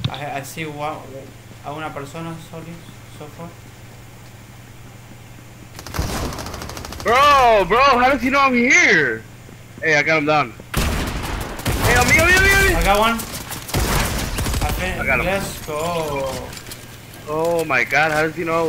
I see one, a una persona, sorry, so far. Bro, how does he know I'm here? Hey, I got him down. Hey, on me. I got one. I got him. Let's go. Oh my god, how does he know?